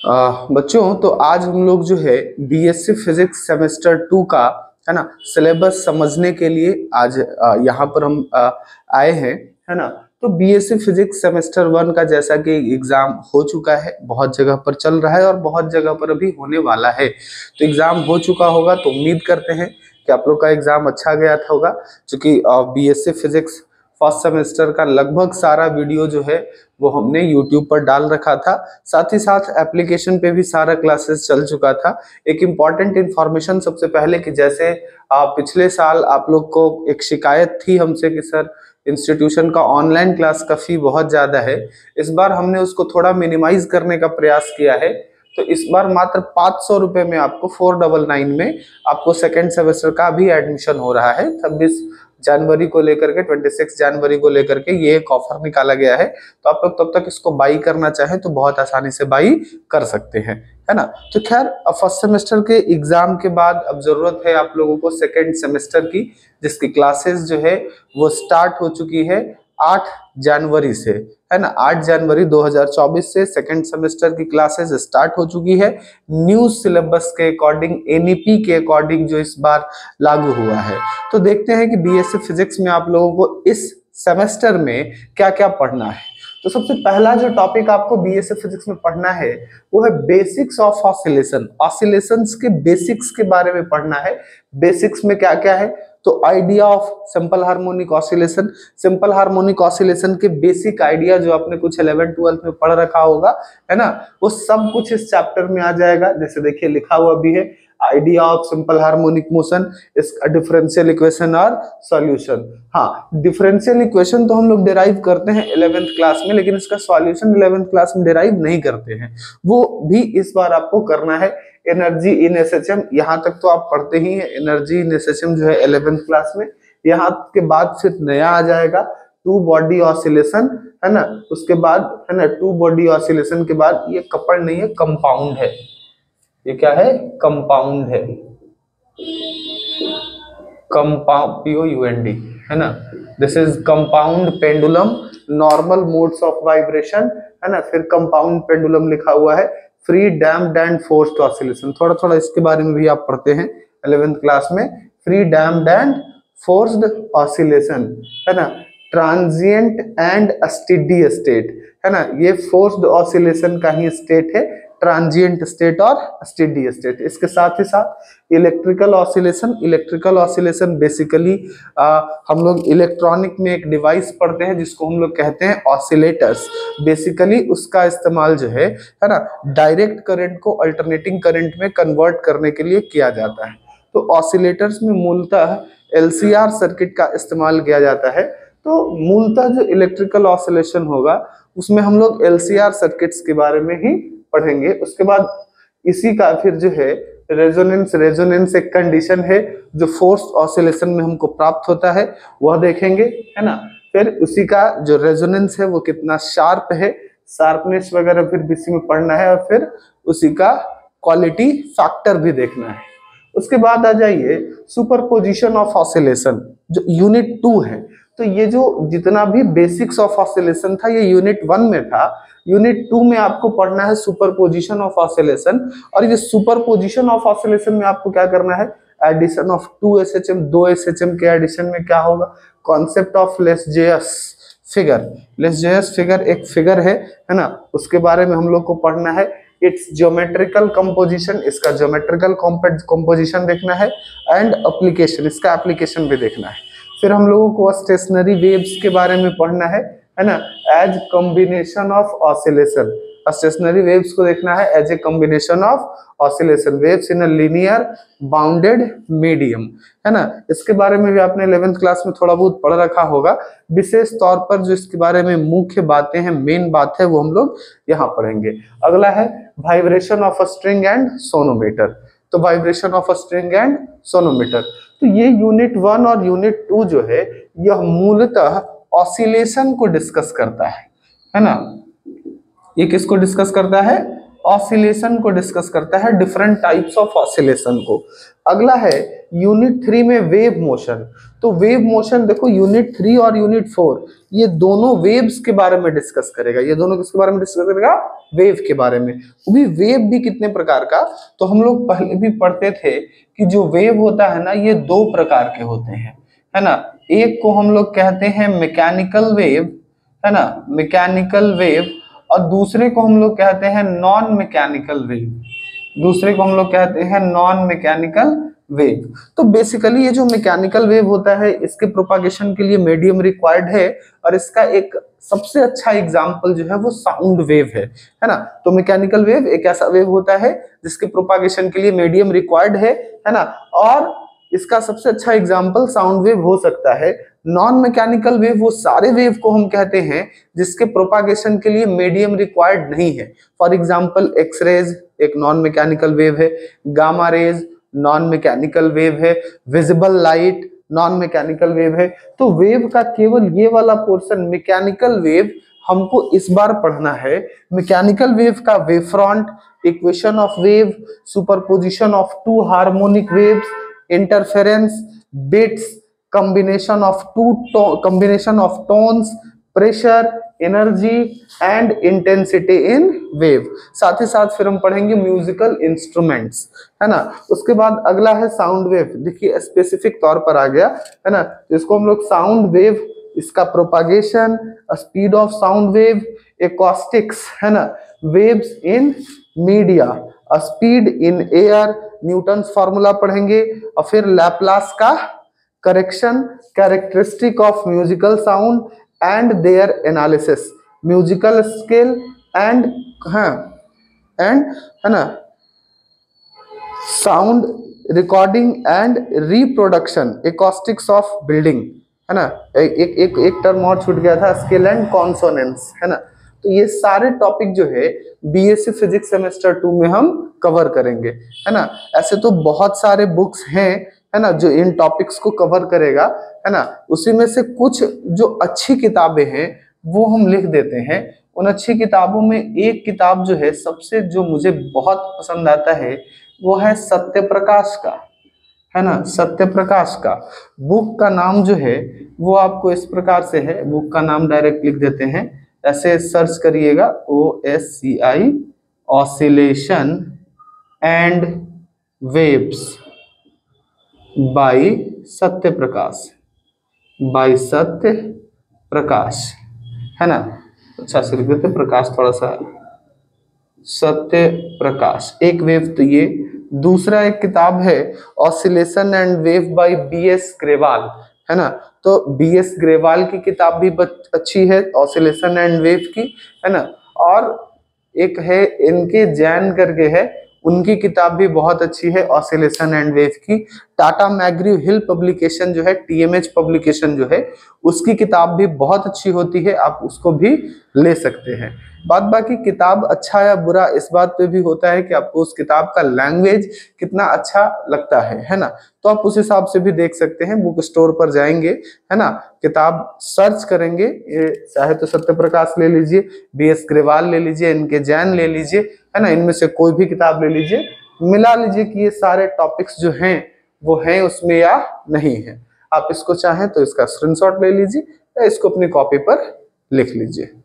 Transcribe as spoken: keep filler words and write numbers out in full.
आ, बच्चों तो आज हम लोग जो है बीएससी फिजिक्स सेमेस्टर टू का है ना सिलेबस समझने के लिए आज आ, यहाँ पर हम आ, आए हैं, है ना। तो बीएससी फिजिक्स सेमेस्टर वन का जैसा कि एग्जाम हो चुका है, बहुत जगह पर चल रहा है और बहुत जगह पर अभी होने वाला है। तो एग्जाम हो चुका होगा तो उम्मीद करते हैं कि आप लोग का एग्जाम अच्छा गया था होगा, क्योंकि बीएससी फिजिक्स फर्स्ट सेमेस्टर का लगभग सारा वीडियो जो है वो हमने यूट्यूब पर डाल रखा था। साथ ही साथ एप्लीकेशन पे भी सारा क्लासेस चल चुका था। एक इम्पॉर्टेंट इन्फॉर्मेशन सबसे पहले कि जैसे आ, पिछले साल आप लोग को एक शिकायत थी हमसे कि सर इंस्टीट्यूशन का ऑनलाइन क्लास का फी बहुत ज़्यादा है। इस बार हमने उसको थोड़ा मिनिमाइज करने का प्रयास किया है। तो इस बार मात्र पाँच सौ रुपये में आपको फोर डबल नाइन में आपको सेकेंड सेमेस्टर का भी एडमिशन हो रहा है। छब्बीस जनवरी को लेकर के छब्बीस जनवरी को लेकर के ये एक ऑफर निकाला गया है। तो आप लोग तब तक इसको बाई करना चाहें तो बहुत आसानी से बाई कर सकते हैं, है ना। तो खैर फर्स्ट सेमेस्टर के एग्जाम के बाद अब जरूरत है आप लोगों को सेकेंड सेमेस्टर की, जिसकी क्लासेस जो है वो स्टार्ट हो चुकी है आठ जनवरी से, है ना। आठ जनवरी दो हज़ार चौबीस से सेकेंड सेमेस्टर की क्लासेस स्टार्ट हो चुकी है। न्यू सिलेबस के अकॉर्डिंग, एनईपी के अकॉर्डिंग जो इस बार लागू हुआ है। तो देखते हैं कि बीएससी फिजिक्स में आप लोगों को इस सेमेस्टर में क्या क्या पढ़ना है। तो सबसे पहला जो टॉपिक आपको बीएससी फिजिक्स में पढ़ना है वो है बेसिक्स ऑफ ऑसिलेशन। ऑसिलेशंस के बेसिक्स के बारे में पढ़ना है। बेसिक्स में क्या क्या है, तो idea of simple harmonic oscillation. Simple harmonic oscillation के बेसिक आइडिया जो आपने कुछ इलेवन ट्वेल्थ में पढ़ रखा होगा, है ना, वो सब कुछ इस चैप्टर में आ जाएगा। जैसे देखिए लिखा हुआ भी है idea of simple harmonic motion, इसका डिफरेंशियल इक्वेशन और सॉल्यूशन। हाँ, डिफरेंशियल इक्वेशन तो हम लोग डिराइव करते हैं इलेवेंथ क्लास में, लेकिन इसका सॉल्यूशन इलेवेंथ क्लास में डिराइव नहीं करते हैं, वो भी इस बार आपको करना है। एनर्जी इन एसएचएम, यहाँ तक तो आप पढ़ते ही हैं। एनर्जी इन एसएचएम जो है इलेवेंथ क्लास में, यहाँ के बाद फिर नया आ जाएगा टू बॉडी ऑसिलेशन, है ना। उसके बाद है ना टू बॉडी ऑसिलेशन के बाद ये कपल नहीं है, कंपाउंड है। ये क्या है, कंपाउंड है, कंपाउंड, पीओ यूएनडी, है ना। This is compound pendulum, normal modes of vibration, है ना। फिर कंपाउंड पेंडुलम लिखा हुआ है, free damped and forced oscillation. थोड़ा थोड़ा इसके बारे में भी आप पढ़ते हैं इलेवेंथ क्लास में। Free damped and forced oscillation, है ना। ट्रांजिएंट एंड स्टेडी स्टेट, है ना। ये फोर्स्ड ऑसिलेशन का ही स्टेट है, ट्रांजिएंट स्टेट और स्टेडी स्टेट। इसके साथ ही साथ electrical oscillation. Electrical oscillation basically हम लोग इलेक्ट्रॉनिक में एक डिवाइस पढ़ते हैं जिसको हम लोग कहते हैं ऑसिलेटर्स। बेसिकली उसका इस्तेमाल जो है है ना डायरेक्ट करंट को अल्टरनेटिंग करंट में कन्वर्ट करने के लिए किया जाता है। तो ऑसिलेटर्स में मूलतः एलसीआर सर्किट का इस्तेमाल किया जाता है। तो मूलतः जो इलेक्ट्रिकल ऑसिलेशन होगा उसमें हम लोग एलसीआर सर्किट्स के बारे में ही पढ़ेंगे। उसके बाद इसी का फिर जो है रेजोनेंस। रेजोनेंस एक कंडीशन है जो फोर्स ऑसिलेशन में हमको प्राप्त होता है, वह देखेंगे, है ना। फिर उसी का जो रेजोनेंस है वो कितना शार्प है, शार्पनेस वगैरह फिर बीसी में पढ़ना है, और फिर उसी का क्वालिटी फैक्टर भी देखना है। उसके बाद आ जाइए सुपरपोजिशन ऑफ ऑसिलेशन, जो यूनिट टू है। तो ये जो जितना भी बेसिक्स ऑफ ऑसिलेशन था ये यूनिट वन में था। यूनिट टू में आपको पढ़ना है सुपरपोजिशन ऑफ ऑसिलेशन। और ये सुपरपोजिशन ऑफ ऑसिलेशन में आपको क्या करना है, एडिशन ऑफ टू एसएचएम, दो एसएचएम के एडिशन में क्या होगा, concept of Lissajous figure. Lissajous figure एक फिगर है, है ना, उसके बारे में हम लोग को पढ़ना है। इट्स ज्योमेट्रिकल कंपोजिशन, इसका ज्योमेट्रिकल कंपोजिशन देखना है, एंड एप्लीकेशन, इसका एप्लीकेशन भी देखना है। फिर हम लोगों को स्टेशनरी वेव्स के बारे में पढ़ना है, है ना, as combination of oscillation. Stationary waves को देखना है as a combination of oscillation, waves in a linear bounded medium, है ना। इसके बारे में भी आपने इलेवेंथ क्लास में थोड़ा बहुत पढ़ रखा होगा। विशेष तौर पर जो इसके बारे में मुख्य बातें हैं, मेन बात है, वो हम लोग यहाँ पढ़ेंगे। अगला है vibration of a string and sonometer. तो vibration of a string and sonometer, तो ये यूनिट वन और यूनिट टू जो है यह मूलतः ऑसिलेशन को डिस्कस करता है, है ना। ये किसको डिस्कस करता है, ऑसिलेशन को डिस्कस करता है, डिफरेंट टाइप्स ऑफ ऑसिलेशन को। अगला है यूनिट थ्री में वेव मोशन। तो वेव मोशन देखो यूनिट थ्री और यूनिट फोर ये दोनों वेव्स के बारे में डिस्कस करेगा। ये दोनों किसके बारे में डिस्कस करेगा? वेव के बारे में। वो भी वेव भी कितने प्रकार का, तो हम लोग पहले भी पढ़ते थे कि जो वेव होता है ना ये दो प्रकार के होते हैं, है ना। एक को हम लोग कहते हैं मैकेनिकल वेव, है ना, मैकेनिकल वेव, और दूसरे को हम लोग कहते हैं नॉन मैकेनिकल वेव। दूसरे को हम लोग कहते हैं नॉन मैकेनिकल वेव। तो बेसिकली ये जो मैकेनिकल वेव होता है इसके प्रोपागेशन के लिए मीडियम रिक्वायर्ड है, और इसका एक सबसे अच्छा एग्जांपल जो है वो साउंड वेव है, है ना। तो मैकेनिकल वेव एक ऐसा वेव होता है जिसके प्रोपागेशन के लिए मीडियम रिक्वायर्ड है, है ना, और इसका सबसे अच्छा एग्जांपल साउंड वेव हो सकता है। नॉन मैकेनिकल वेव वो सारे वेव को हम कहते हैं जिसके प्रोपागेशन के लिए मीडियम रिक्वायर्ड नहीं है। फॉर एग्जांपल एक्सरेज एक नॉन मैकेनिकल वेव है, gamma rays non mechanical wave है, visible light non mechanical wave है। तो वेव का केवल ये वाला पोर्शन मैकेनिकल वेव हमको इस बार पढ़ना है। मैकेनिकल वेव का wave front, equation of wave, superposition of two harmonic waves, interference, beats, combination of two to- combination of tones, pressure, energy and intensity in wave। साथ ही साथ फिर हम पढ़ेंगे म्यूजिकल इंस्ट्रूमेंट्स, है ना। उसके बाद अगला है साउंड वेव। देखिए स्पेसिफिक तौर पर आ गया, है ना। इसको हम लोग साउंड वेव, इसका propagation, speed of sound wave, acoustics, है ना, waves in media, speed in air, Newton's formula पढ़ेंगे, और फिर लैप्लास का correction, characteristic of musical sound and their analysis, musical scale and हाँ एंड है ना sound recording and reproduction, acoustics of building, है ना। एक एक एक, एक टर्म और छूट गया था, स्केल एंड कॉन्सोनेंस, है ना। तो ये सारे टॉपिक जो है बीएससी फिजिक्स सेमेस्टर टू में हम कवर करेंगे, है ना। ऐसे तो बहुत सारे बुक्स हैं, है ना, जो इन टॉपिक्स को कवर करेगा, है ना। उसी में से कुछ जो अच्छी किताबें हैं वो हम लिख देते हैं। उन अच्छी किताबों में एक किताब जो है सबसे जो मुझे बहुत पसंद आता है वो है सत्य प्रकाश का, है ना, सत्य प्रकाश का। बुक का नाम जो है वो आपको इस प्रकार से है, बुक का नाम डायरेक्ट लिख देते हैं, ऐसे सर्च करिएगा, O S C I, oscillation and waves by Satya Prakash, by Satya प्रकाश, है ना। अच्छा से लिख देते प्रकाश, थोड़ा सा, सत्य प्रकाश एक वेव। तो ये दूसरा एक किताब है oscillation and wave by B S Grewal, है ना। तो बी एस ग्रेवाल की किताब भी अच्छी है ऑसिलेशन एंड वेव की, है ना। और एक है इनके जैन करके है, उनकी किताब भी बहुत अच्छी है ऑसिलेशन एंड वेव की। टाटा मैग्रीव हिल पब्लिकेशन जो है, टीएमएच पब्लिकेशन जो है, उसकी किताब भी बहुत अच्छी होती है, आप उसको भी ले सकते हैं। बाद बाकी किताब अच्छा या बुरा इस बात पे भी होता है कि आपको उस किताब का लैंग्वेज कितना अच्छा लगता है, है ना। तो आप उस हिसाब से भी देख सकते हैं, बुक स्टोर पर जाएंगे, है ना, किताब सर्च करेंगे, ये चाहे तो सत्य प्रकाश ले लीजिए, बी एस ग्रेवाल ले लीजिए, इनके जैन ले लीजिए, है ना, इनमें से कोई भी किताब ले लीजिए, मिला लीजिए कि ये सारे टॉपिक्स जो हैं वो हैं उसमें या नहीं है। आप इसको चाहें तो इसका स्क्रीनशॉट ले लीजिए या इसको अपनी कॉपी पर लिख लीजिए।